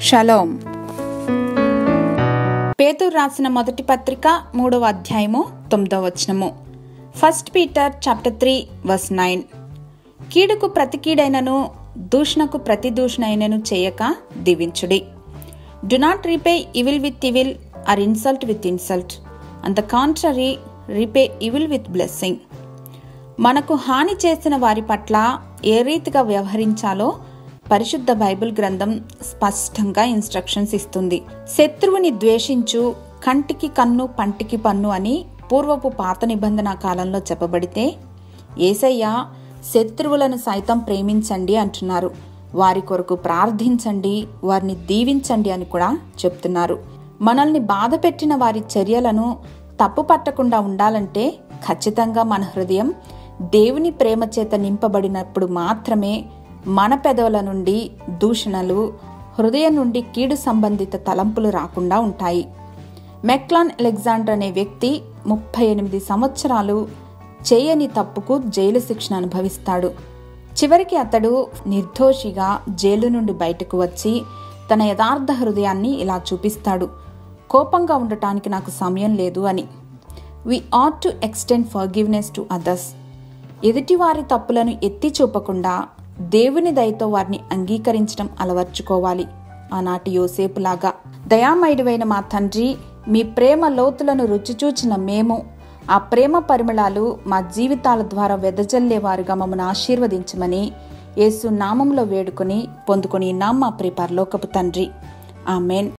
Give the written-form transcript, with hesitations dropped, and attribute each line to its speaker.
Speaker 1: Shalom. పేతురు రాసిన మొదటి పత్రిక 3వ అధ్యాయము 9వ వచనము. 1 Peter chapter 3 verse 9. కీడుకు ప్రతి కీడైనను దూషణకు ప్రతి దూషణైనను చేయక దీవించుడి. Do not repay evil with evil or insult with insult. On the contrary, repay evil with blessing. మనకు హాని చేసిన వారి పట్ల ఏ రీతిగా వ్యవహరించాలో పరిశుద్ధ బైబిల్ గ్రంథం స్పష్టంగా ఇన్స్ట్రక్షన్స్ ఇస్తుంది. శత్రువుని ద్వేషించు, కంటికి కన్ను పంటికి పన్ను అని పూర్వపు పాత నిబంధన కాలంలో చెప్పబడితే, యేసయ్య శత్రువులను సైతం ప్రేమించండి అంటున్నారు. వారి కొరకు ప్రార్థించండి, వారిని దీవించండి అని కూడా చెప్తున్నారు. మనల్ని బాధ పెట్టిన వారి చర్యలను తప్పు పట్టకుండా ఉండాలంటే ఖచ్చితంగా మన హృదయం దేవుని ప్రేమ చేత నింపబడినప్పుడు మాత్రమే మన పెదవుల నుండి దూషణలు, హృదయం నుండి కీడు సంబంధిత తలంపులు రాకుండా ఉంటాయి. మెక్లాన్ అలెగ్జాండర్ అనే వ్యక్తి 38 సంవత్సరాలు చేయని తప్పుకు జైలు శిక్షను అనుభవిస్తాడు. చివరికి అతడు నిర్దోషిగా జైలు నుండి బయటకు వచ్చి తన యథార్థ హృదయాన్ని ఇలా చూపిస్తాడు: కోపంగా ఉండటానికి నాకు సమయం లేదు అని. We ought to extend forgiveness to others. ఎదుటివారి తప్పులను ఎత్తి చూపకుండా దేవుని దయతో వారిని అంగీకరించడం అలవర్చుకోవాలి. ఆనాటి యోసేపులాగా. దయామయుడైన మా తండ్రి, మీ ప్రేమ లోతులను రుచిచూచిన మేము ఆ ప్రేమ పరిమళాలు మా జీవితాల ద్వారా వెదజల్లేవారుగా మమ్మల్ని ఆశీర్వదించమని యేసు నామంలో వేడుకొని పొందుకొని మా ప్రియ పరలోకపు తండ్రి. ఆమెన్.